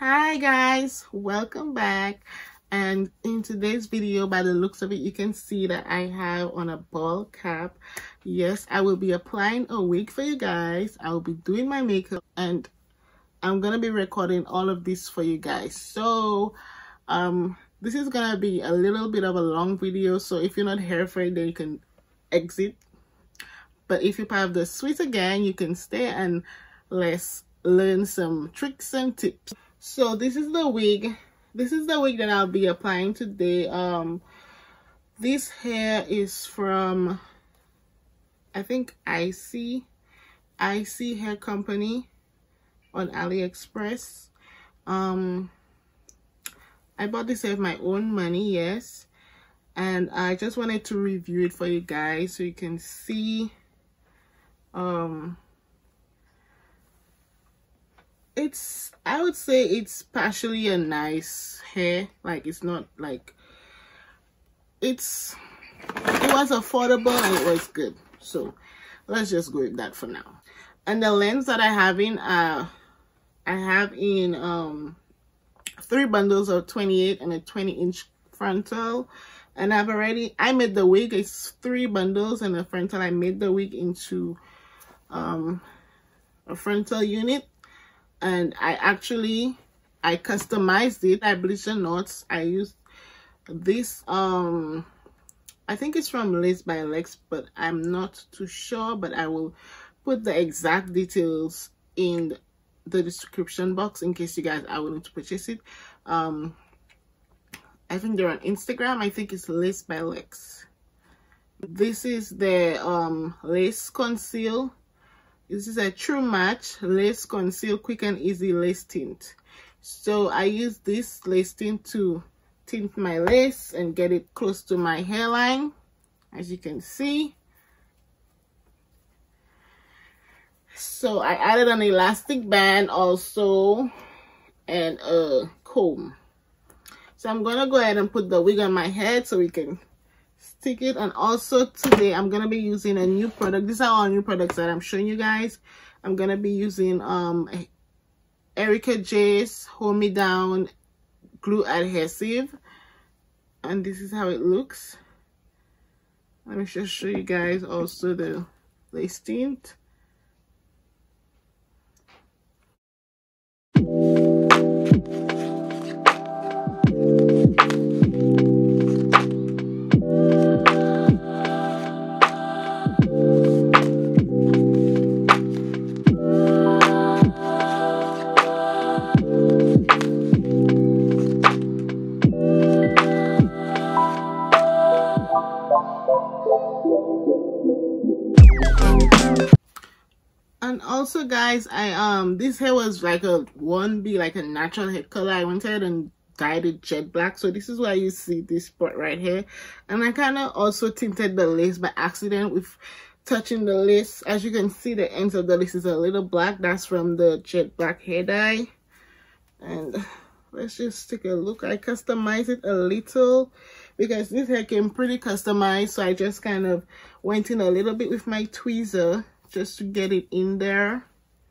Hi guys, welcome back. And in today's video, by the looks of it, you can see that I have on a ball cap. Yes, I will be applying a wig for you guys. I will be doing my makeup and I'm gonna be recording all of this for you guys. So this is gonna be a little bit of a long video, so if you're not here for it, then you can exit. But if you're part of the Sweeter Gang, you can stay and let's learn some tricks and tips. So this is the wig. This is the wig that I'll be applying today. This hair is from, I think, IC Hair Company on AliExpress. I bought this with my own money, yes. And I just wanted to review it for you guys so you can see. I would say it's partially a nice hair. Like, it's not like it was affordable and it was good. So let's just go with that for now. And the lens that I have in I have in 3 bundles of 28 and a 20-inch frontal. And I made the wig. It's 3 bundles and a frontal. I made the wig into a frontal unit. And I customized it. I bleached the knots. I used this, I think it's from Lace by Lex, but I'm not too sure. But I will put the exact details in the description box in case you guys are willing to purchase it. I think they're on Instagram. I think it's Lace by Lex. This is the Lace Conceal. This is a True Match Lace Conceal Quick and Easy Lace Tint. So I use this lace tint to tint my lace and get it close to my hairline, as you can see. So I added an elastic band also and a comb. So I'm gonna go ahead and put the wig on my head so we can stick it. And also today I'm gonna be using a new product. These are all new products that I'm showing you guys. I'm gonna be using Erica J's Hold Me Down glue adhesive, and this is how it looks. Let me just show you guys also the lace tint. And also guys, this hair was like a 1B, like a natural hair color. I went ahead and dyed it jet black, so this is why you see this spot right here. And I kind of also tinted the lace by accident with touching the lace. As you can see, the ends of the lace is a little black. That's from the jet black hair dye. And let's just take a look. I customized it a little because this hair came pretty customized, so I just kind of went in a little bit with my tweezer just to get it in there.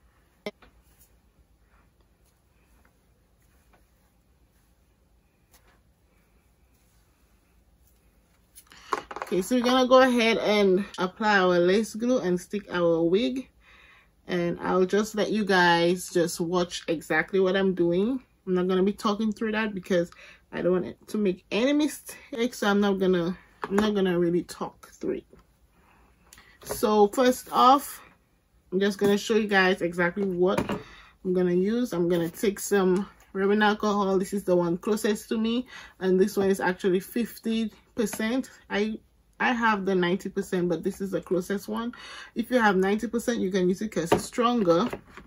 Okay, so we're gonna go ahead and apply our lace glue and stick our wig, and I'll just let you guys just watch exactly what I'm doing. I'm not gonna be talking through that because I don't want it to make any mistakes, so I'm not gonna really talk through it. So first off, I'm just gonna show you guys exactly what I'm gonna use. I'm gonna take some rubbing alcohol. This is the one closest to me, and this one is actually 50%. I have the 90%, but this is the closest one. If you have 90%, you can use it because it's stronger.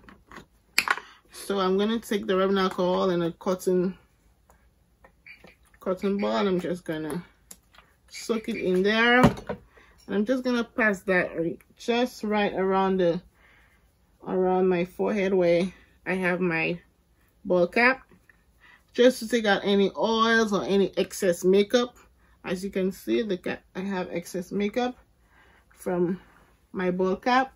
So I'm gonna take the rubbing alcohol and a cotton ball, and I'm just gonna soak it in there. And I'm just gonna pass that just right around my forehead where I have my ball cap, just to take out any oils or any excess makeup. As you can see, I have excess makeup from my ball cap.